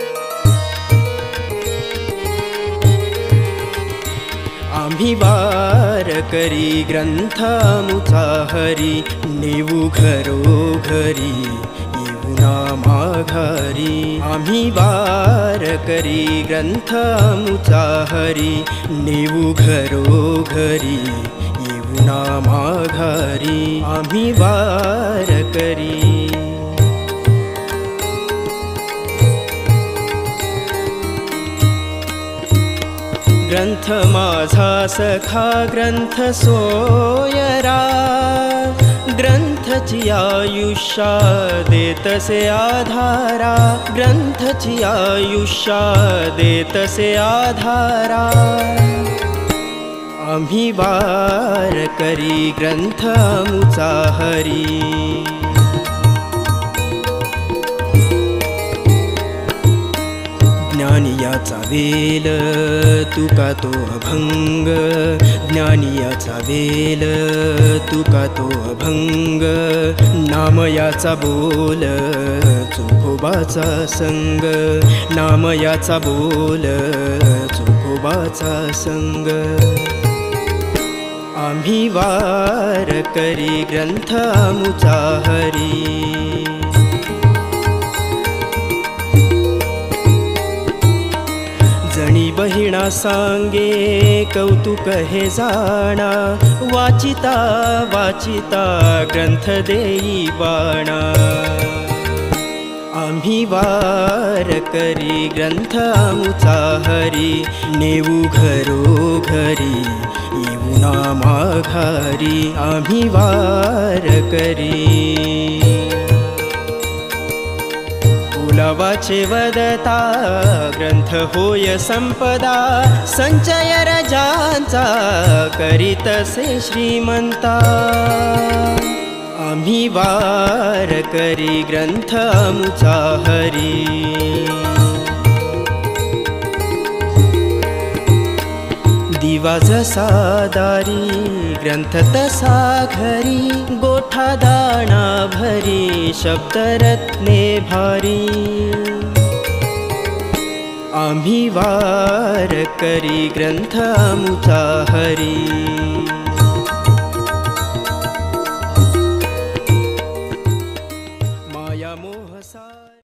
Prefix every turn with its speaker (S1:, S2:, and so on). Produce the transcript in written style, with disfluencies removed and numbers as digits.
S1: आम्ही वार करी ग्रंथामुचा हरी, नेवू घरोघरी येऊ ना माघारी। आम्ही वार करी ग्रंथामुचा हरी, नेवू घरोघरी येऊ ना माघारी। आम्ही वार करी। ग्रंथ माझा सखा ग्रंथ सोयरा, ग्रंथची आयुष्या देतसे आधारा, ग्रंथची आयुष्या देतसे आधारा। आम्ही वार करी ग्रंथ आमुचा हरी। ज्ञानियाचा वेल तुका तो अभंग, ज्ञानियाचा वेल तुका तो अभंग। नामयाचा बोल चोखोबाचा संग, नामयाचा बोल चोखोबाचा संग। आम्ही वार करी ग्रंथ आमुचा हरी। जणी बहिणा सांगे कौतुक हे जाणा, वाचिता वाचिता ग्रंथ देई बाणा। आम्ही वार करी ग्रंथ आमुचा हरी, नेवू घरोघरी येऊ ना माघारी। आम्ही वार करी। बोलावाचे वदता ग्रंथ होय संपदा, संचय रजांचा करीतसे श्रीमंता। आम्ही वार करी ग्रंथ आमुचा हरी। दिवा जसा दारी ग्रंथ तसा घरी, गोठा दाणा भरी शब्द रत्ने भारी। आम्ही वार करी ग्रंथ आमुचा हरी।